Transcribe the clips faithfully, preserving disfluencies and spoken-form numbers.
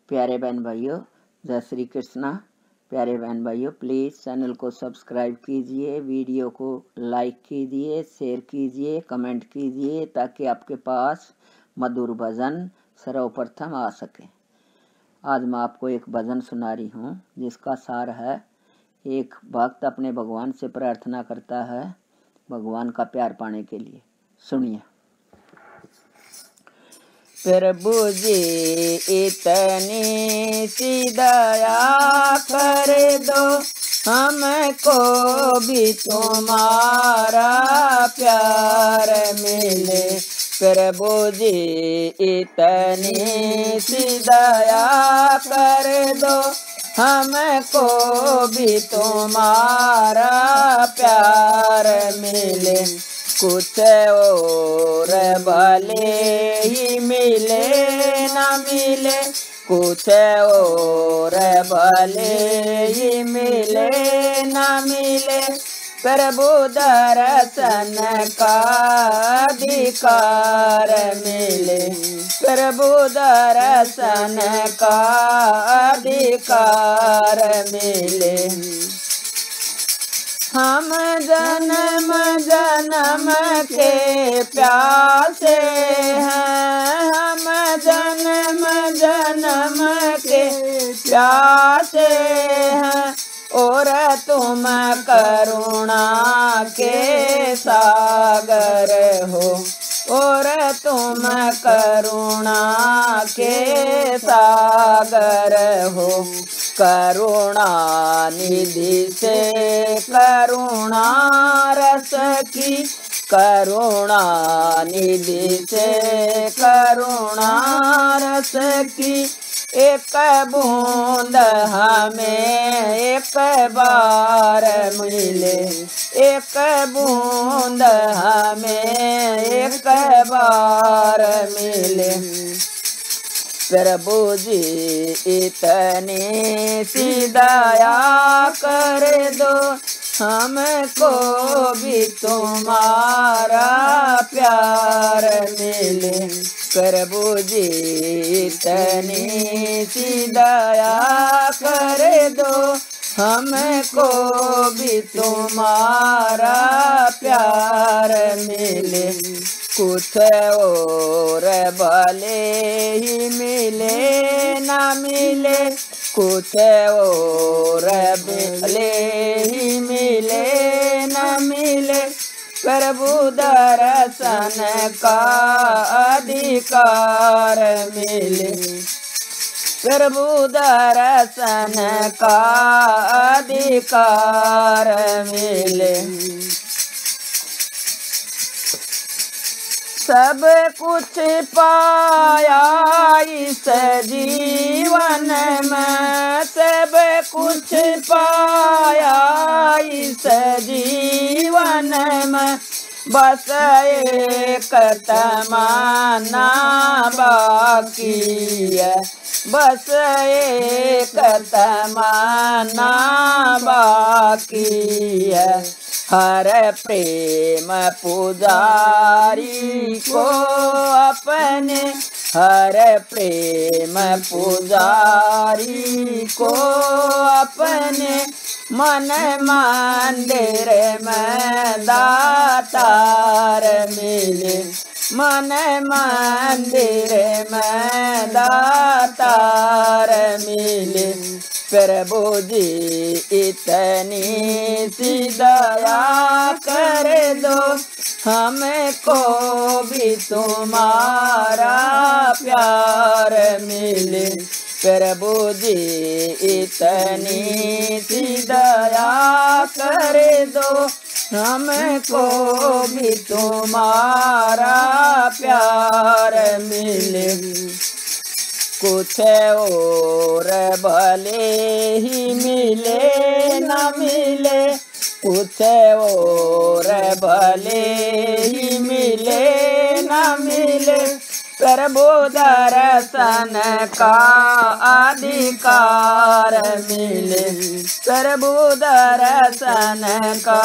प्यारे बहन भाइयों, जय श्री कृष्णा। प्यारे बहन भाइयों, प्लीज़ चैनल को सब्सक्राइब कीजिए, वीडियो को लाइक कीजिए, शेयर कीजिए, कमेंट कीजिए, ताकि आपके पास मधुर भजन सर्वप्रथम आ सके। आज मैं आपको एक भजन सुना रही हूँ जिसका सार है, एक भक्त अपने भगवान से प्रार्थना करता है भगवान का प्यार पाने के लिए। सुनिए। प्रभु जी इतनी सी दया कर दो, हमको भी तुम्हारा प्यार मिले। प्रभु जी इतनी सी दया कर दो, हमको भी तुम्हारा प्यार मिले। कुछ और भले ही मिले न मिले, कुछ और भले ही मिले न मिले, प्रभु दर्शन का अधिकार मिले। प्रभु दर्शन का अधिकार मिले। हम जन्म जन्म के प्यासे हैं, हम जन्म जन्म के प्यासे हैं, और तुम करुणा के सागर हो, और तुम करुणा के सागर हो। करुणा निधि से करुणा रस की, करुणा निधि से करुणा रस की, एक बूंद हमें एक बार मिले, एक बूंद हमें एक बार मिले। प्रभु जी इतनी सी दया कर दो, हमको भी तुम्हारा प्यार मिले। प्रभु जी इतनी सी दया कर दो, हमको भी तुम्हारा प्यार मिले। कुछ और भले ही मिले न मिले, कुछ और भले ही मिले न मिले, प्रभु दर्शन का अधिकार मिले। प्रभु दर्शन का अधिकार मिले। सब कुछ पाया इस जीवन में, सब कुछ पाया इस जीवन में, बस एक तमन्ना बाकी है, बस एक तमन्ना बाकी है। हर प्रेम पुजारी को अपने, हर प्रेम पुजारी को अपने, मन मंदिर में दातार मिले, मन मंदिर में दातार मिले। प्रभु जी इतनी सी दया कर दो, हमको भी तुम्हारा प्यार मिले। प्रभु जी इतनी सी दया कर दो, हमको भी तुम्हारा प्यार मिले। कुछ और भले ही मिले न मिले, कुछ और भले ही मिले न मिले, प्रभु दर्शन का अधिकार मिले। प्रभु दर्शन का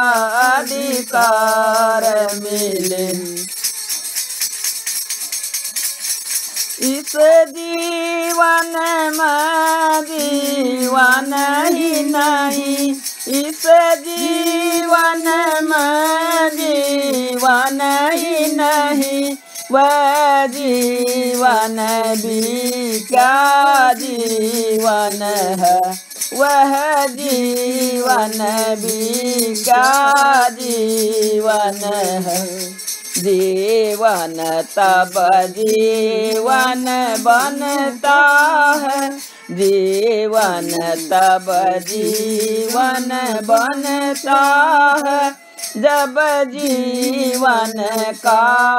अधिकार मिले। इस जीवन जीवन में जीवन ही नहीं, इस जीवन में जीवन ही नहीं, वह जीवन भी क्या जीवन है, वह जीवन भी क्या जीवन है। जीवन तब जीवन बनता है, जीवन तब जीवन बनता है, जब जीवन का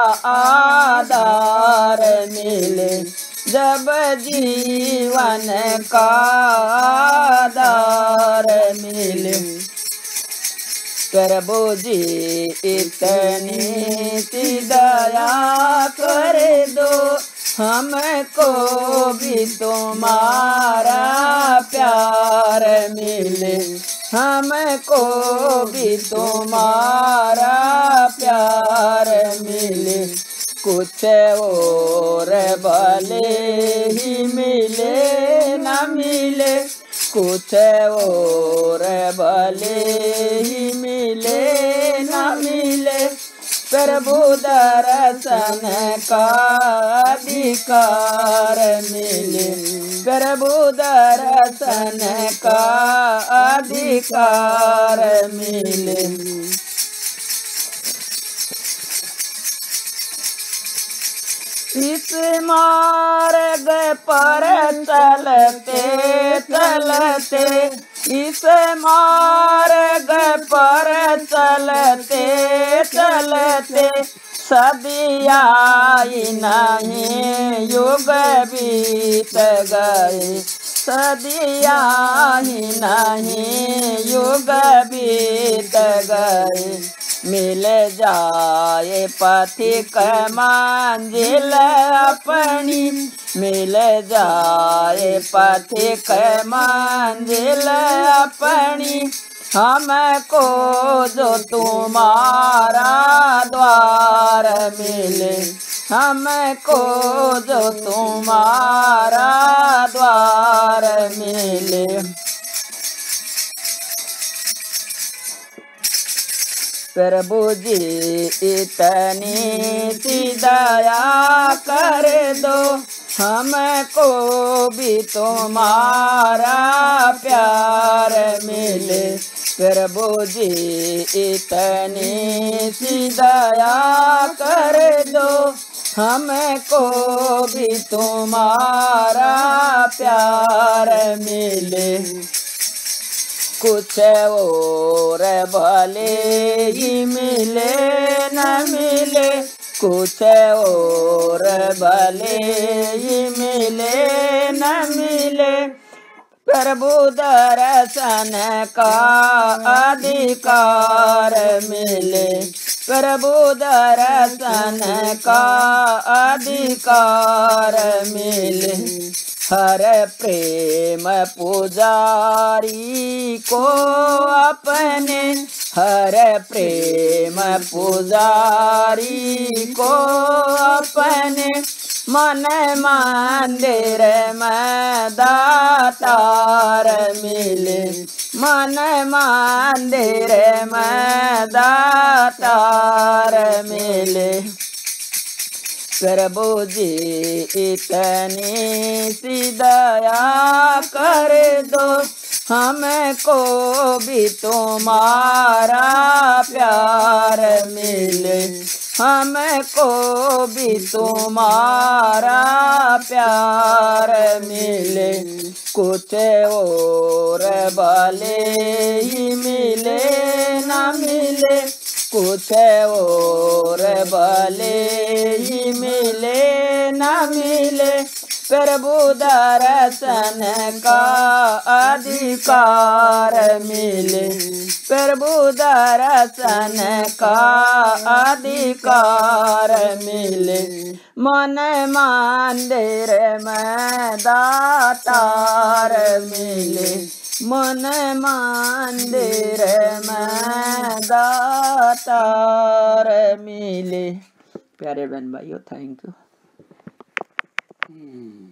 आधार मिले, जब जीवन का आधार मिले। प्रभु जी इतनी सी दया कर दो, हमको भी तुम्हारा प्यार मिले, हमको भी तुम्हारा प्यार मिले। कुछ और भले ही मिले न मिले, कुछ और भले ही मिले न मिले, प्रभु दर्शन का अधिकार मिले, प्रभु दर्शन का अधिकार मिले। इस मार्ग पर चलते चलते, इस मार्ग पर चलते चलते, सदियाँ ही नहीं युग बीत गए, सदियाँ ही नहीं युग बीत गए। मिल जाए पथिक मंजिल अपनी, मिल जाए पथिक मंजिल अपनी, हमको जो तुम्हारा द्वार मिले, हमको जो तुम्हारा द्वार मिले। प्रभु जी इतनी सी दया कर दो, हमको भी तुम्हारा प्यार मिले। प्रभु जी इतनी सी दया कर दो, हमको भी तुम्हारा प्यार मिले। कुछ और भले ही मिले न मिले, कुछ और भले ही मिले न मिले, प्रभु दर्शन का अधिकार मिले, प्रभु दर्शन का अधिकार मिले। हर प्रेम पुजारी को अपने, हर प्रेम पुजारी को अपने, मन मंदिर में दातार मिले, मन मंदिर में दातार मिले। प्रभु जी इतनी सी दया कर दो, हमको भी तुम्हारा प्यार मिले, हमको भी तुम्हारा प्यार मिले। कुछ और भले ही मिले न मिले, कुछ और भले ही मिले न मिले, प्रभु दर्शन का अधिकार मिले, प्रभु दर्शन का अधिकार मिले। मन मंदिर में दातार मिले, मन मंदिर में दातार मिले। प्यारे बहन भाइयों, थैंक यू।